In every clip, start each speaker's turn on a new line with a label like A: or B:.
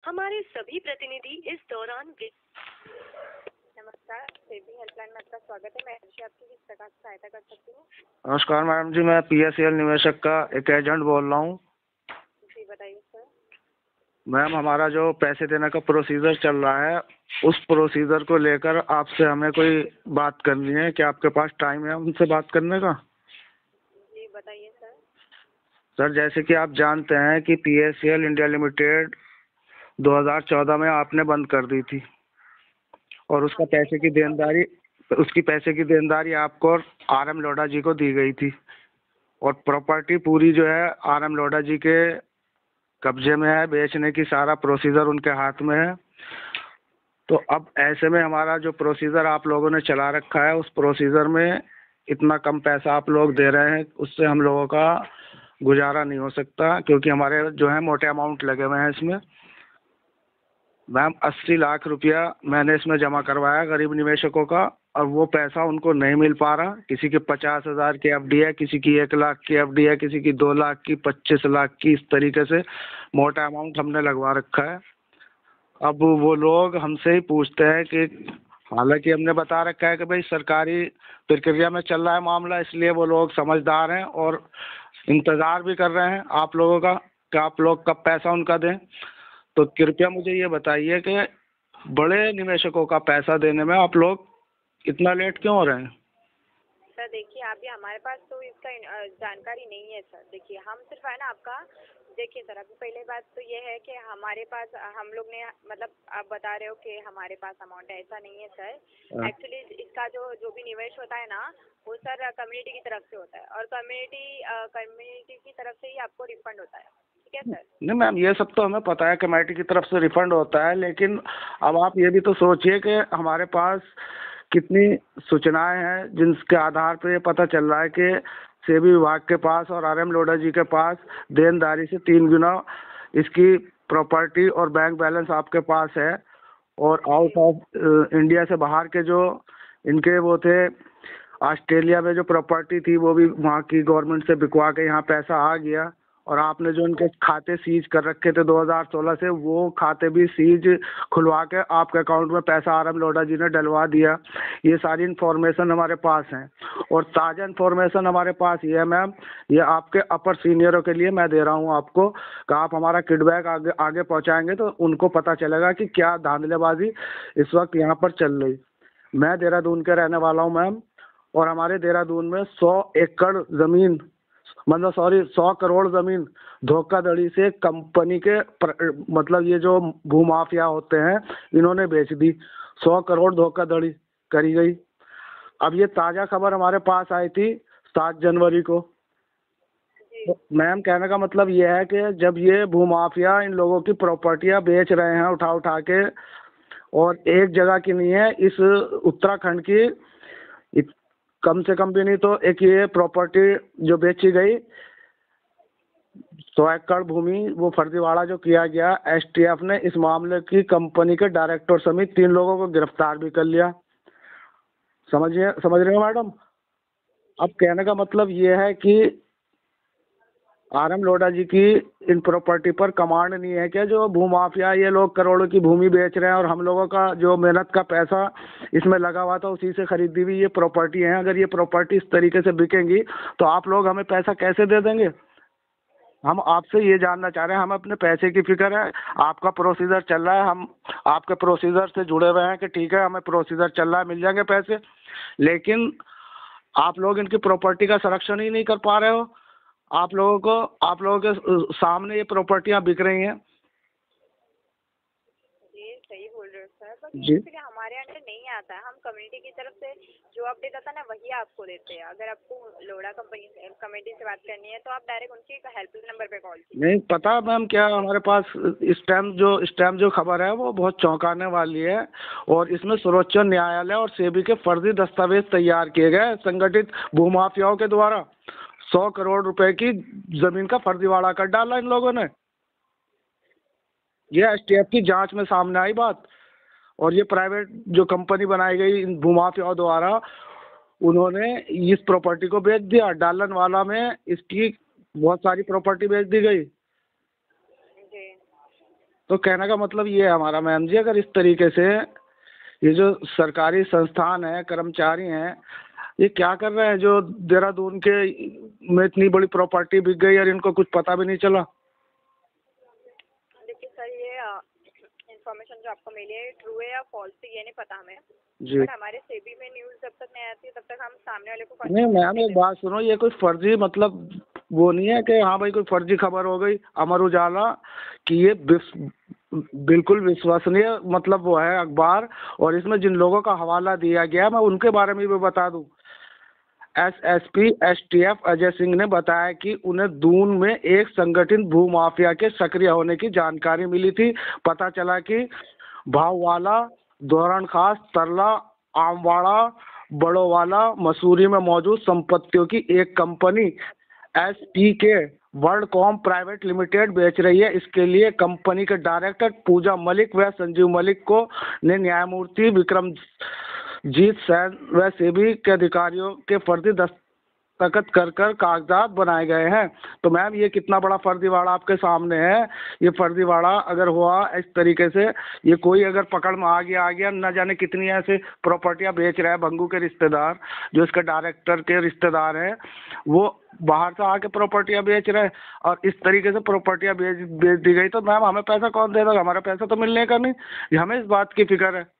A: हमारे सभी प्रतिनिधि इस दौरान
B: नमस्कार, सेबी हेल्पलाइन में आपका स्वागत है। मैं आपकी किस प्रकार से सहायता कर सकती हूँ?
C: नमस्कार मैडम जी, मैं PSEL निवेशक का एक एजेंट बोल रहा हूँ।
B: जी बताइए सर।
C: मैम, हमारा जो पैसे देने का प्रोसीजर चल रहा है, उस प्रोसीजर को लेकर आपसे हमें कोई बात करनी है। क्या आपके पास टाइम है उनसे बात करने का?
B: जी बताइए सर।
C: सर, जैसे कि आप जानते हैं कि PSEL इंडिया लिमिटेड 2014 में आपने बंद कर दी थी और उसकी पैसे की देनदारी आपको और RM लोढ़ा जी को दी गई थी और प्रॉपर्टी पूरी जो है RM लोढ़ा जी के कब्जे में है। बेचने की सारा प्रोसीजर उनके हाथ में है। तो अब ऐसे में हमारा जो प्रोसीजर आप लोगों ने चला रखा है, उस प्रोसीजर में इतना कम पैसा आप लोग दे रहे हैं, उससे हम लोगों का गुजारा नहीं हो सकता, क्योंकि हमारे जो है मोटे अमाउंट लगे हुए हैं इसमें। मैम, 80 लाख रुपया मैंने इसमें जमा करवाया गरीब निवेशकों का, और वो पैसा उनको नहीं मिल पा रहा। किसी की 50,000 की FD है, किसी की 1 लाख की FD है, किसी की 2 लाख की, 25 लाख की। इस तरीके से मोटा अमाउंट हमने लगवा रखा है। अब वो लोग हमसे ही पूछते हैं कि, हालांकि हमने बता रखा है कि भाई सरकारी प्रक्रिया में चल रहा है मामला, इसलिए वो लोग समझदार हैं और इंतज़ार भी कर रहे हैं आप लोगों का कि आप लोग कब पैसा उनका दें। तो कृपया मुझे ये बताइए कि बड़े निवेशकों का पैसा देने में आप लोग इतना लेट क्यों हो रहे हैं?
B: सर देखिए, अभी हमारे पास तो इसका जानकारी नहीं है सर। देखिए हम सिर्फ है ना आपका, देखिए सर, अभी पहले बात तो ये है कि हमारे पास हम लोग ने मतलब आप बता रहे हो कि हमारे पास अमाउंट है, ऐसा नहीं है सर। एक्चुअली इसका जो भी निवेश होता है ना, वो सर कम्युनिटी की तरफ से होता है और कम्युनिटी की तरफ से ही आपको रिफंड होता है। ठीक है सर?
C: नहीं मैम, ये सब तो हमें पता है, कमेटी की तरफ से रिफंड होता है, लेकिन अब आप ये भी तो सोचिए कि हमारे पास कितनी सूचनाएं हैं जिनके आधार पर ये पता चल रहा है कि सेबी विभाग के पास और RM लोढ़ा जी के पास देनदारी से 3 गुना इसकी प्रॉपर्टी और बैंक बैलेंस आपके पास है। और आउट ऑफ इंडिया से बाहर के जो इनके वो थे, ऑस्ट्रेलिया में जो प्रॉपर्टी थी, वो भी वहाँ की गवर्नमेंट से बिकवा के यहाँ पैसा आ गया। और आपने जो इनके खाते सीज कर रखे थे 2016 से, वो खाते भी सीज खुलवा के आपके अकाउंट में पैसा RM लोढ़ा जी ने डलवा दिया। ये सारी इन्फॉर्मेशन हमारे पास है और ताज़ा इन्फॉर्मेशन हमारे पास ये है मैम, ये आपके अपर सीनियरों के लिए मैं दे रहा हूँ आपको, कि आप हमारा फीडबैक आगे पहुँचाएंगे तो उनको पता चलेगा कि क्या धांधलेबाजी इस वक्त यहाँ पर चल रही। मैं देहरादून के रहने वाला हूँ मैम, और हमारे देहरादून में 100 एकड़ ज़मीन, मतलब 100 करोड़ ज़मीन धोखाधड़ी से कंपनी के मतलब ये जो भूमाफिया होते हैं, इन्होंने बेच दी। 100 करोड़ धोखाधड़ी करी गई। अब ये ताज़ा खबर हमारे पास आई थी 7 जनवरी को। तो मैम, कहने का मतलब ये है कि जब ये भूमाफिया इन लोगों की प्रॉपर्टियां बेच रहे हैं उठा के, और एक जगह की नहीं है, इस उत्तराखंड की कम से कम भी नहीं तो एक ये प्रॉपर्टी जो बेची गई 100 एकड़ भूमि, वो फर्जीवाड़ा जो किया गया, STF ने इस मामले की कंपनी के डायरेक्टर समेत 3 लोगों को गिरफ्तार भी कर लिया। समझ रहे हो मैडम? अब कहने का मतलब ये है कि RM लोढ़ा जी की इन प्रॉपर्टी पर कमांड नहीं है क्या? जो भूमाफिया ये लोग करोड़ों की भूमि बेच रहे हैं और हम लोगों का जो मेहनत का पैसा इसमें लगा हुआ था, उसी से खरीदी हुई ये प्रॉपर्टी है। अगर ये प्रॉपर्टी इस तरीके से बिकेंगी तो आप लोग हमें पैसा कैसे दे देंगे? हम आपसे ये जानना चाह रहे हैं, हमें अपने पैसे की फिक्र है। आपका प्रोसीजर चल रहा है, हम आपके प्रोसीजर से जुड़े हुए हैं कि ठीक है हमें प्रोसीजर चल रहा है, मिल जाएंगे पैसे, लेकिन आप लोग इनकी प्रॉपर्टी का संरक्षण ही नहीं कर पा रहे हो। आप लोगों के सामने ये प्रॉपर्टियां बिक रही हैं।
B: जी सही बोल रहे हो सर, बट
C: जी,
B: हमारे अंडर नहीं आता है। हम कम्युनिटी की तरफ से जो अपडेट आता है ना, वही आपको देते हैं। अगर आपको लोढ़ा कमेटी से बात करनी है तो आप डायरेक्ट उनके हेल्पलाइन नंबर पे कॉल कीजिए।
C: नहीं पता मैम, क्या हमारे पास इस टाइम जो खबर है वो बहुत चौंकाने वाली है, और इसमें सर्वोच्च न्यायालय और सेबी के फर्जी दस्तावेज तैयार किए गए संगठित भूमाफियाओं के द्वारा। 100 करोड़ रुपए की जमीन का फर्जीवाड़ा कर डाला इन लोगों ने। ये STF की जांच में सामने आई बात। और ये प्राइवेट जो कंपनी बनाई गई इन भूमाफियाओं द्वारा, उन्होंने इस प्रॉपर्टी को बेच दिया। डालन वाला में इसकी बहुत सारी प्रॉपर्टी बेच दी गई। तो कहने का मतलब ये है हमारा मैम जी, अगर इस तरीके से ये जो सरकारी संस्थान है, कर्मचारी हैं, ये क्या कर रहे हैं जो देहरादून के में इतनी बड़ी प्रॉपर्टी बिक गई और इनको कुछ पता भी नहीं चला।
B: देखिए सर, ये इन्फॉर्मेशन जो आपको मिली है ट्रू है या फॉल्स है ये नहीं पता हमें,
C: जी
B: बट हमारे सेबी में न्यूज़ जब तक नहीं आती है तब तक हम सामने वाले को
C: नहीं मैम, एक बात सुनो, ये कोई फर्जी मतलब वो नहीं है कि हाँ भाई कोई फर्जी खबर हो गई अमर उजाला कि ये बिल्कुल विश्वसनीय मतलब वो है अखबार, और इसमें जिन लोगों का हवाला दिया गया मैं उनके बारे में भी बता दूं। एसएसपी एसटीएफ अजय सिंह ने बताया कि उन्हें दून में एक संगठित भूमाफिया के सक्रिय होने की जानकारी मिली थी। पता चला कि भाववाला, दोरण खास, तरला, आमवाड़ा, बड़ोवाला, मसूरी में मौजूद संपत्तियों की एक company SPK Worldcom private limited बेच रही है। इसके लिए कंपनी के डायरेक्टर पूजा मलिक व संजीव मलिक को ने न्यायमूर्ति विक्रमजीत सैन व सेबी के अधिकारियों के फर्जी दस्तखत कर कागजात बनाए गए हैं। तो मैम ये कितना बड़ा फर्जीवाड़ा आपके सामने है। ये फर्जीवाड़ा अगर हुआ इस तरीके से, ये कोई अगर पकड़ में आ गया न जाने कितनी ऐसे प्रॉपर्टियां बेच रहे हैं। भंगू के रिश्तेदार जो इसके डायरेक्टर के रिश्तेदार हैं वो बाहर से आके प्रॉपर्टियां बेच रहे हैं, और इस तरीके से प्रॉपर्टियां बेच दी गई तो मैम हमें पैसा कौन देगा? हमारा पैसा तो मिलने का नहीं। ये हमें इस बात की फिक्र है।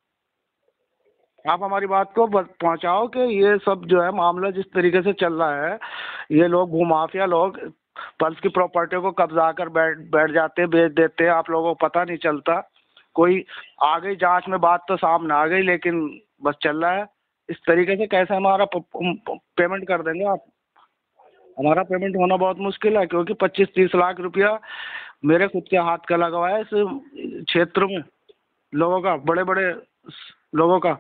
C: आप हमारी बात को पहुंचाओ कि ये सब जो है मामला जिस तरीके से चल रहा है, ये लोग भूमाफिया लोग पल्स की प्रॉपर्टी को कब्जा कर बैठ जाते, बेच देते हैं, आप लोगों को पता नहीं चलता। कोई आ गई जांच में बात तो सामने आ गई, लेकिन बस चल रहा है। इस तरीके से कैसे हमारा पेमेंट कर देंगे आप? हमारा पेमेंट होना बहुत मुश्किल है, क्योंकि 25-30 लाख रुपया मेरे खुद के हाथ का लगा हुआ है इस क्षेत्र में, लोगों का, बड़े बड़े लोगों का।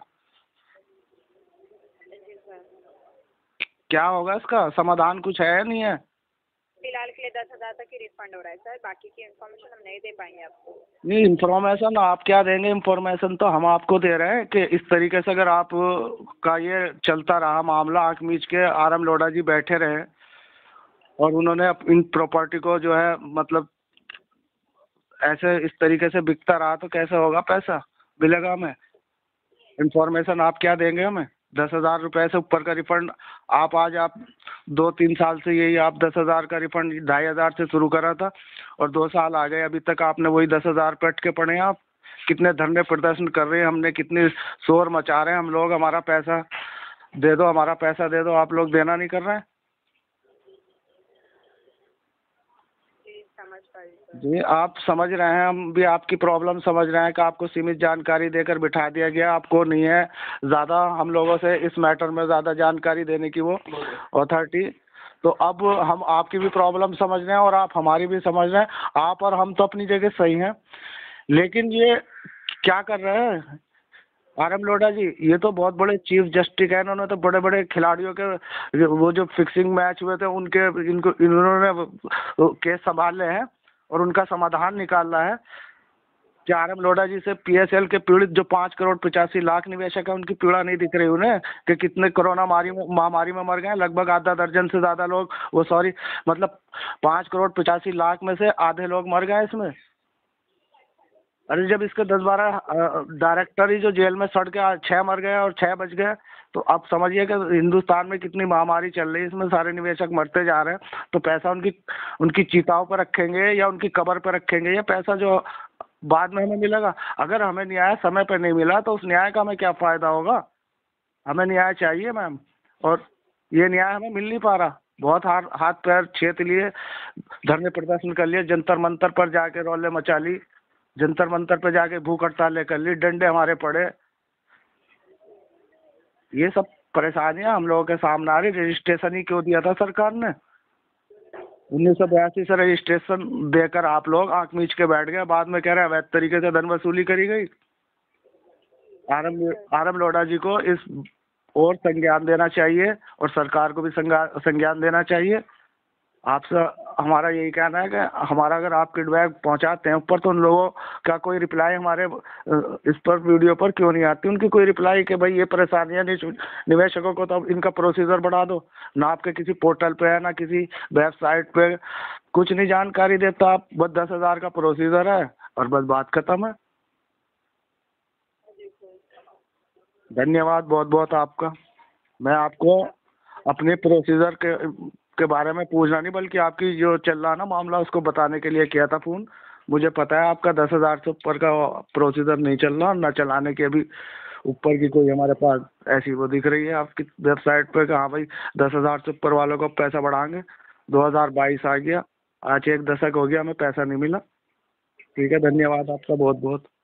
B: जी सर,
C: क्या होगा इसका समाधान? कुछ है नहीं है।
B: फिलहाल के लिए 10,000 तक ही रिफंड हो रहा है सर, बाकी की इन्फॉर्मेशन हम नहीं दे पाएंगे आपको।
C: नहीं, इन्फॉर्मेशन आप क्या देंगे? इन्फॉर्मेशन तो हम आपको दे रहे हैं कि इस तरीके से अगर आप का ये चलता रहा मामला, आंख मीच के आरएम लोढ़ा जी बैठे रहे और उन्होंने इन प्रॉपर्टी को जो है मतलब ऐसे इस तरीके से बिकता रहा, तो कैसे होगा? पैसा मिलेगा हमें? इन्फॉर्मेशन आप क्या देंगे हमें? 10,000 रुपये से ऊपर का रिफंड आप 2-3 साल से यही आप 10,000 का रिफंड 2,500 से शुरू करा था, और 2 साल आ गए, अभी तक आपने वही 10,000 पे अटके पड़े हैं। आप कितने धरने प्रदर्शन कर रहे हैं, हमने कितनी शोर मचा रहे हैं हम लोग, हमारा पैसा दे दो, हमारा पैसा दे दो, आप लोग देना नहीं कर रहे हैं।
B: जी समझ पाई सर।
C: जी आप समझ रहे हैं, हम भी आपकी प्रॉब्लम समझ रहे हैं कि आपको सीमित जानकारी देकर बिठा दिया गया, आपको नहीं है ज़्यादा हम लोगों से इस मैटर में ज़्यादा जानकारी देने की वो अथॉरिटी। तो अब हम आपकी भी प्रॉब्लम समझ रहे हैं और आप हमारी भी समझ रहे हैं। आप और हम तो अपनी जगह सही हैं, लेकिन ये क्या कर रहे हैं आरएम लोढ़ा जी? ये तो बहुत बड़े चीफ जस्टिस हैं, इन्होंने तो बड़े बड़े खिलाड़ियों के वो जो फिक्सिंग मैच हुए थे उनके इन्होंने केस संभाले हैं और उनका समाधान निकालना है कि आरएम लोढ़ा जी से पीएसएल के पीड़ित जो 5,85,00,000 निवेशक हैं उनकी पीड़ा नहीं दिख रही उन्हें कि कितने कोरोना महामारी में मर गए? लगभग आधा दर्जन से ज़्यादा लोग, वो सॉरी मतलब 5,85,00,000 में से आधे लोग मर गए इसमें। अरे जब इसके 10-12 डायरेक्टर ही जो जेल में सड़ के 6 मर गए और 6 बच गए, तो आप समझिए कि हिंदुस्तान में कितनी महामारी चल रही है, इसमें सारे निवेशक मरते जा रहे हैं। तो पैसा उनकी चिताओं पर रखेंगे या उनकी कब्र पर रखेंगे, या पैसा जो बाद में हमें मिलेगा? अगर हमें न्याय समय पर नहीं मिला तो उस न्याय का हमें क्या फ़ायदा होगा? हमें न्याय चाहिए मैम, और ये न्याय हमें मिल नहीं पा रहा। बहुत हाथ पैर छेद लिए, धरने प्रदर्शन कर लिए, जंतर मंतर पर जाके रौले मचा ली, जंतर मंतर पे जाके भूख हड़तालें कर ली, डंडे हमारे पड़े। ये सब परेशानियां हम लोगों के सामने आ रही। रजिस्ट्रेशन ही क्यों दिया था सरकार ने? 1982 से रजिस्ट्रेशन देकर आप लोग आंख मीच के बैठ गए, बाद में कह रहे हैं अवैध तरीके से धन वसूली करी गई। आरएम लोढ़ा जी को इस और संज्ञान देना चाहिए और सरकार को भी संज्ञान देना चाहिए। आपसे हमारा यही कहना है कि हमारा अगर आप फीडबैक पहुंचाते हैं ऊपर, तो उन लोगों का कोई रिप्लाई हमारे इस पर वीडियो पर क्यों नहीं आती? उनकी कोई रिप्लाई कि भाई ये परेशानियां निवेशकों को, तो अब इनका प्रोसीजर बढ़ा दो। ना आपके किसी पोर्टल पे है, ना किसी वेबसाइट पे, कुछ नहीं जानकारी देता आप। बस 10,000 का प्रोसीजर है, और बस बात खत्म है। धन्यवाद बहुत बहुत आपका। मैं आपको अपने प्रोसीजर के बारे में पूछना नहीं, बल्कि आपकी जो चल रहा है ना मामला, उसको बताने के लिए किया था फ़ोन। मुझे पता है आपका 10,000 से ऊपर का प्रोसीजर नहीं चल रहा, ना चलाने के अभी ऊपर की कोई हमारे पास ऐसी वो दिख रही है आपकी वेबसाइट पर कि हाँ भाई 10,000 से ऊपर वालों को पैसा बढ़ाएंगे। 2022 आ गया, आज एक दशक हो गया, हमें पैसा नहीं मिला। ठीक है, धन्यवाद आपका बहुत बहुत।